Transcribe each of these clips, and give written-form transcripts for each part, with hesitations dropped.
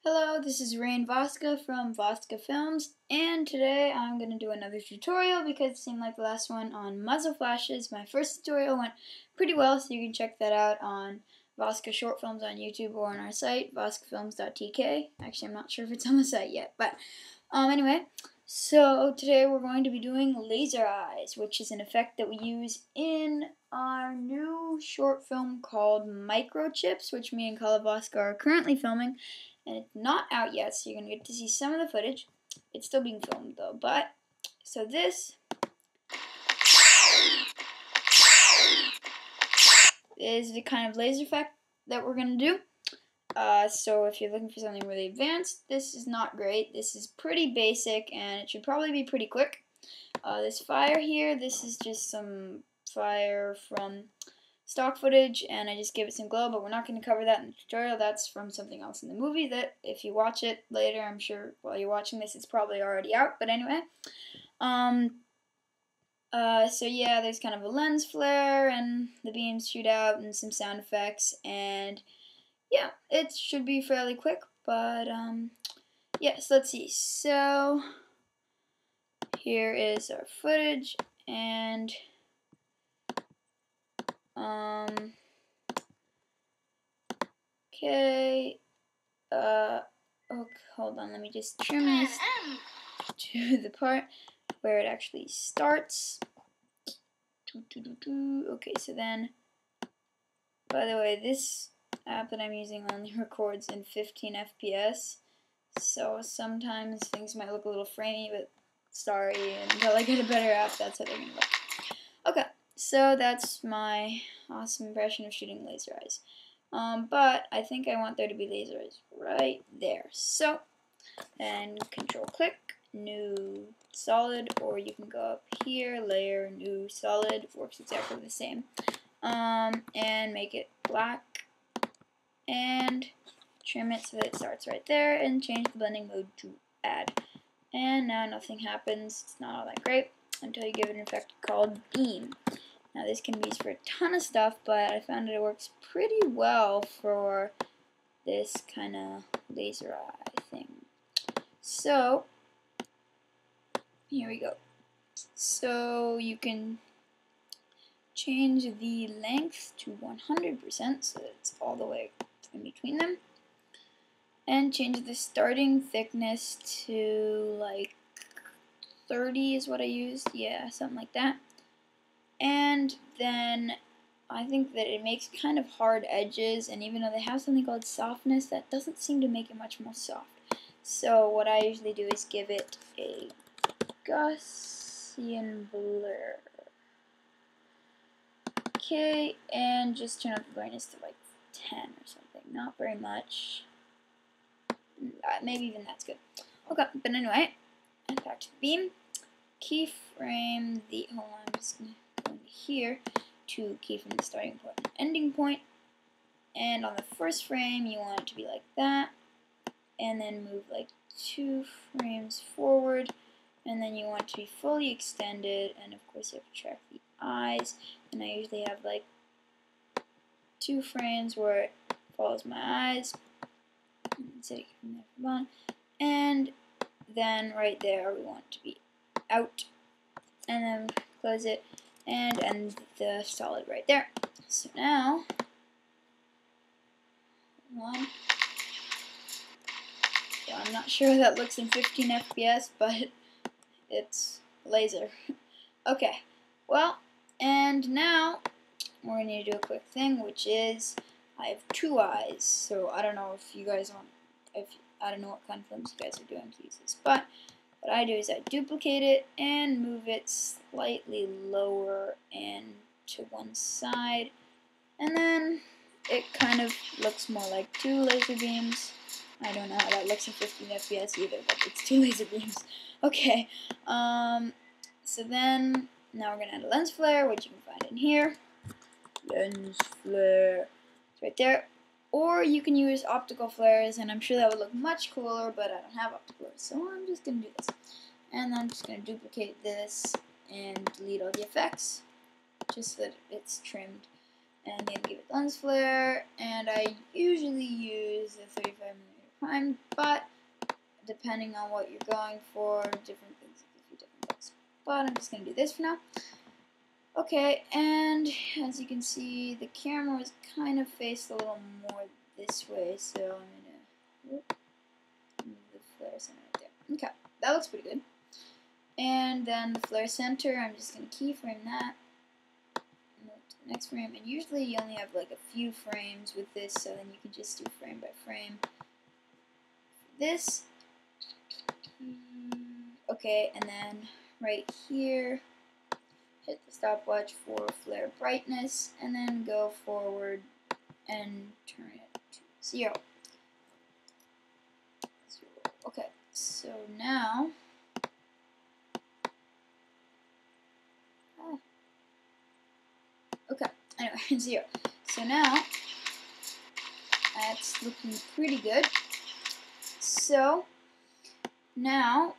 Hello, this is Rein Vaska from Vaska Films, and today I'm going to do another tutorial because it seemed like the last one on muzzle flashes. My first tutorial went pretty well, so you can check that out on Vaska Short Films on YouTube or on our site, vaskafilms.tk. Actually, I'm not sure if it's on the site yet, but anyway. So today we're going to be doing laser eyes, which is an effect that we use in our new short film called Microchips, which me and Vaska are currently filming. And it's not out yet, so you're going to get to see some of the footage. It's still being filmed, though. So this is the kind of laser effect that we're going to do. So if you're looking for something really advanced, this is not great. This is pretty basic, and it should probably be pretty quick. This fire here, this is just some fire from stock footage, and I just give it some glow, but we're not going to cover that in the tutorial. That's from something else in the movie that if you watch it later, I'm sure while you're watching this it's probably already out, but anyway. So yeah, there's kind of a lens flare and the beams shoot out and some sound effects, and yeah, it should be fairly quick, but yes, let's see. So here is our footage, and okay, hold on, let me just trim this to the part where it actually starts. Okay, so then, by the way, this app that I'm using only records in 15 FPS, so sometimes things might look a little framey, but sorry, until I get a better app, that's how they're gonna look. Okay, so that's my awesome impression of shooting laser eyes. But I think I want there to be laser eyes right there. So, then control click, new solid, or you can go up here, layer, new solid, works exactly the same. And make it black, and trim it so that it starts right there, and change the blending mode to add. And now nothing happens, it's not all that great, until you give it an effect called beam. Now this can be used for a ton of stuff, but I found that it works pretty well for this kind of laser eye thing. So, here we go. So you can change the length to 100% so that it's all the way in between them. And change the starting thickness to like 30 is what I used. Yeah, something like that. And then I think that it makes kind of hard edges, and even though they have something called softness, that doesn't seem to make it much more soft. So what I usually do is give it a Gaussian blur. Okay, and just turn up the brightness to like 10 or something. Not very much. Maybe even that's good. Okay, but anyway, and back to the beam. Keyframe the, hold on, I'm just going to go into here to keyframe the starting point and ending point. And on the first frame, you want it to be like that. And then move like 2 frames forward. And then you want it to be fully extended. And of course, you have to track the eyes. And I usually have like 2 frames where it follows my eyes. And then right there, we want it to be out. And then close it and end the solid right there. So now, one. So I'm not sure how that looks in 15 FPS, but it's laser. Okay, well, and now we're going to need to do a quick thing, which is I have 2 eyes. So I don't know if you guys want, I don't know what kind of films you guys are doing to use this, but what I do is I duplicate it and move it slightly lower and to one side, and then it kind of looks more like 2 laser beams. I don't know how that looks in 15 FPS either, but it's 2 laser beams. Okay, so then now we're going to add a lens flare, which you can find in here. Lens flare. It's right there. Or you can use optical flares, and I'm sure that would look much cooler, but I don't have optical flares, so I'm just going to do this. And I'm just going to duplicate this and delete all the effects, just so that it's trimmed. And then give it lens flare, and I usually use the 35mm prime, but depending on what you're going for, different things, a few different things. But I'm just going to do this for now. Okay, and as you can see, the camera was kind of faced a little more this way, so I'm going to move the flare center right there. Okay, that looks pretty good. And then the flare center, I'm just going to keyframe that. Move to the next frame, and usually you only have like a few frames with this, so then you can just do frame by frame. This, okay, and then right here, hit the stopwatch for flare brightness, and then go forward and turn it to 0. Okay, so now, okay, anyway, 0. So now, that's looking pretty good. So, now,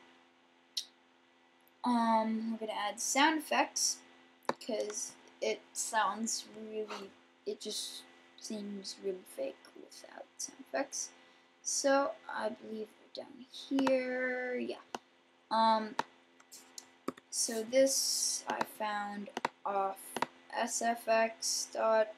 we're gonna add sound effects, because it sounds really, it just seems really fake without sound effects. So I believe they're down here, yeah. So this I found off sfx.co.com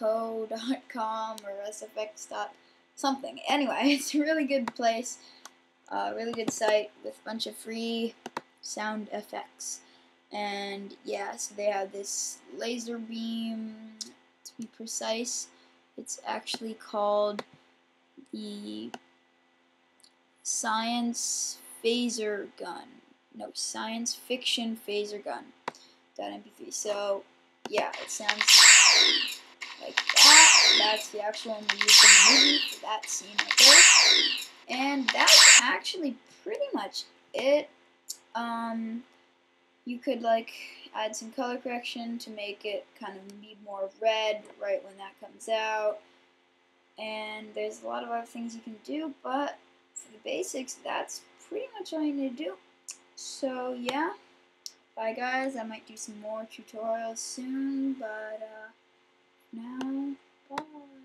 or sfx.something. Anyway, it's a really good place, really good site with a bunch of free sound effects. And yeah, so they have this laser beam, to be precise. It's actually called the Science Phaser Gun. No, Science Fiction Phaser Gun. .mp3. So yeah, it sounds like that. That's the actual one we used in the movie for that scene right there. And that's actually pretty much it. You could like add some color correction to make it kind of be more red right when that comes out. And there's a lot of other things you can do, but for the basics, that's pretty much all you need to do. So yeah, bye guys. I might do some more tutorials soon, but now, bye.